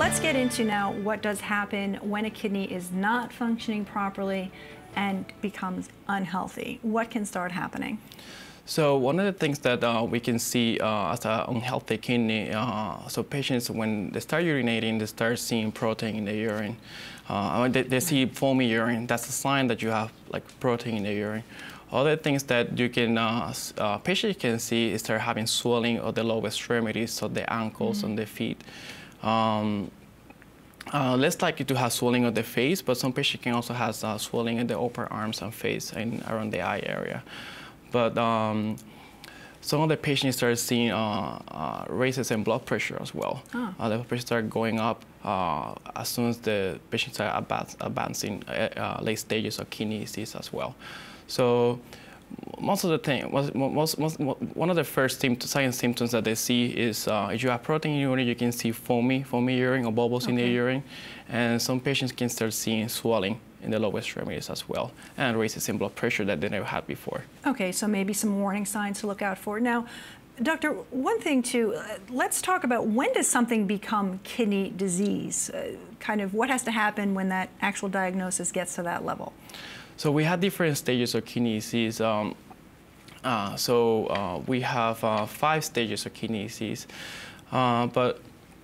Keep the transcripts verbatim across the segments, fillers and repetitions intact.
let's get into now what does happen when a kidney is not functioning properly and becomes unhealthy. What can start happening? So one of the things that uh, we can see uh, as an unhealthy kidney, uh, so patients, when they start urinating, they start seeing protein in the urine. Uh, they, they see foamy urine. That's a sign that you have like protein in the urine. Other things that you can, uh, uh, patients can see is they're having swelling of the lower extremities, so the ankles mm-hmm. and the feet. Um, uh, less likely to have swelling of the face, but some patients can also have uh, swelling in the upper arms and face and around the eye area. But um, some of the patients start seeing uh, uh, raises in blood pressure as well. Oh. Uh, the blood pressure start going up uh, as soon as the patients are advance, advancing uh, uh, late stages of kidney disease as well. So most of the thing, most, most, most, one of the first sign symptoms that they see is uh, if you have protein in urine, you can see foamy, foamy urine or bubbles okay. in the urine, and some patients can start seeing swelling in the lower extremities as well, and raises in blood pressure that they never had before. Okay, so maybe some warning signs to look out for. Now, Doctor, one thing too, uh, let's talk about when does something become kidney disease? Uh, kind of what has to happen when that actual diagnosis gets to that level? So we have different stages of kidney disease. Um, uh, so uh, we have uh, five stages of kidney disease, uh, but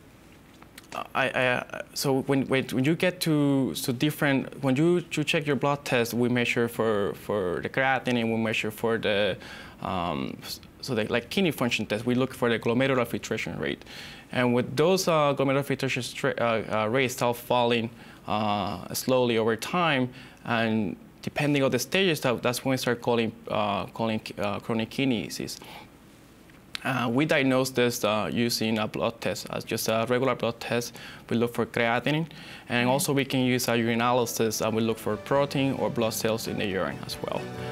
I, I, so when, when when you get to so different, when you, you check your blood test, we measure for for the creatinine, we measure for the um, so the, like kidney function test, we look for the glomerular filtration rate, and with those uh, glomerular filtration uh, uh, rates start falling uh, slowly over time, and depending on the stages, that, that's when we start calling uh, calling uh, chronic kidney disease. Uh, we diagnose this uh, using a blood test, as just a regular blood test. We look for creatinine, and also we can use a urinalysis, and we look for protein or blood cells in the urine as well.